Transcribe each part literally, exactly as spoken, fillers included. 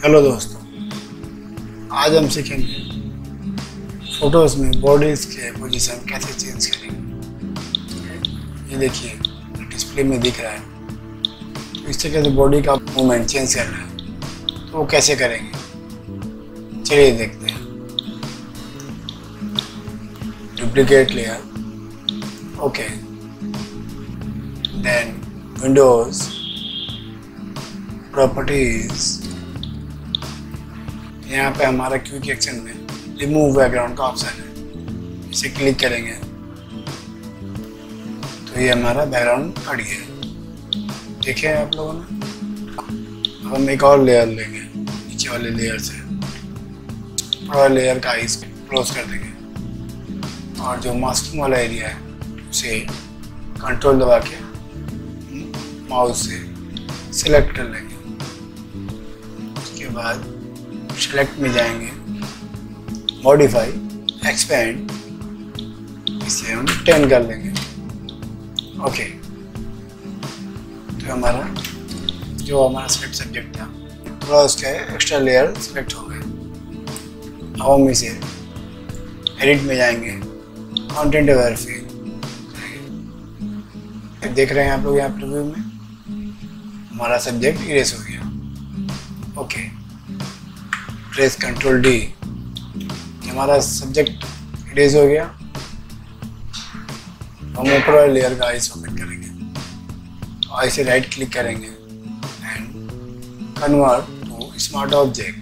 Hello दोस्तों, आज हम सीखेंगे फोटोज़ में बॉडीज़ के पोजीशन कैसे चेंज करेंगे। ये देखिए डिस्प्ले में दिख रहा है, तो इस तरीके से बॉडी का मूवमेंट चेंज करना है, तो वो कैसे करेंगे चलिए देखते हैं। Duplicate layer, okay, then windows, properties, यहाँ पे हमारा क्विक एक्शन में रिमूव बैकग्राउंड का ऑप्शन है, इसे क्लिक करेंगे तो ये हमारा बैकग्राउंड हट गया। देखे आप लोगों ने। अब हम एक और लेयर लेंगे नीचे वाले लेयर से, पूरा लेयर का आइस क्लोज कर देंगे और जो मास्किंग वाला एरिया है उसे कंट्रोल दबा के माउस से सिलेक्ट कर लेंगे। उसके बाद सेलेक्ट में जाएंगे, मॉडिफाई, एक्सपेंड, इसे हम टेन कर लेंगे। ओके, तो हमारा जो हमारा सिलेक्ट सब्जेक्ट था पूरा उसके एक्स्ट्रा लेयर सिलेक्ट हो गए। अब हम इसे एडिट में जाएंगे, कंटेंट अवेयर फील, देख रहे हैं आप लोग यहाँ प्रीव्यू में हमारा सब्जेक्ट इरेज हो गया। ओके, प्रेस कंट्रोल डी, हमारा सब्जेक्ट इरेज हो गया। हम ऊपर वाले लेयर का आइस ओपन करेंगे और इसे राइट क्लिक करेंगे and convert to smart object.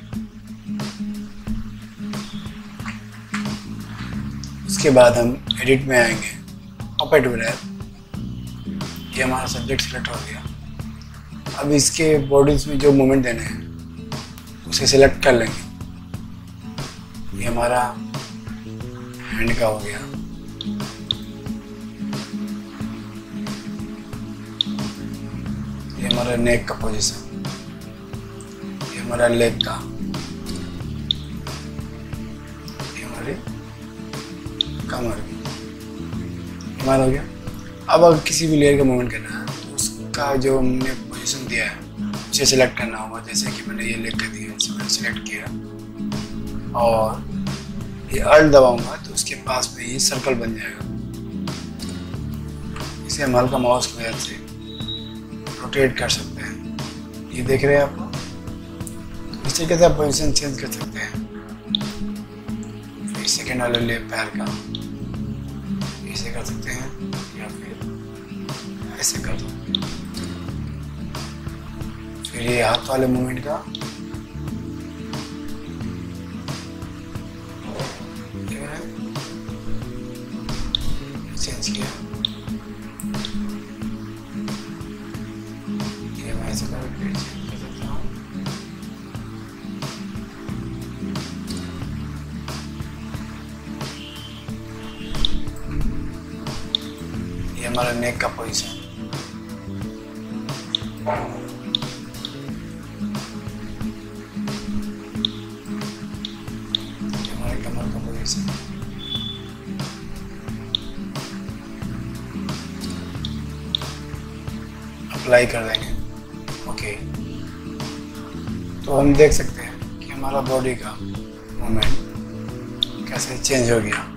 उसके बाद हम एडिट में आएंगे, puppetwrap, ये हमारा सब्जेक्ट सिलेक्ट हो गया। अब इसके बॉडीज में जो मूवमेंट देने हैं उसे सिलेक्ट कर लेंगे। ये हमारा हैंड का हो गया, ये हमारा नेक का पोजीशन, ये हमारा लेग का, ये हमारी कमर की, हमारा हो गया। अब अगर किसी भी लेयर का मूवमेंट करना है तो उसका जो हमने पोजीशन दिया है उसे सिलेक्ट करना होगा। जैसे कि मैंने ये लेग कर दिया, इसे मैंने सिलेक्ट किया और ये अल्ट दबाऊंगा तो उसके पास में ये सर्कल बन जाएगा। इसे हम हल्का माउस की मदद से रोटेट कर सकते हैं। ये देख रहे हैं आप लोग, तो इस तरीके से आप पोजीशन चेंज कर सकते हैं। फिर सेकेंड वाले ले पैर का ऐसे कर सकते हैं या फिर ऐसे कर सकते हैं। फिर ये हाथ वाले मूवमेंट का चेंज किया, ये मैं ऐसे कर सकता हूँ। ये हमारा नेक का पोजीशन, हमारे कमर का पोजीशन, अप्लाई कर देंगे। ओके, तो हम देख सकते हैं कि हमारा बॉडी का मूवमेंट कैसे चेंज हो गया।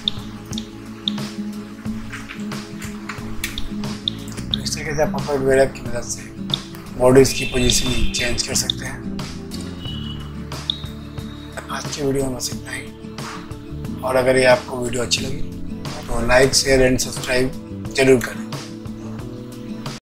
तो इस तरीके से आप puppetwrap की मदद से बॉडीज की पोजीशनिंग चेंज कर सकते हैं। आज की वीडियो में बस इतना ही, और अगर ये आपको वीडियो अच्छी लगी तो लाइक, शेयर एंड सब्सक्राइब जरूर करें।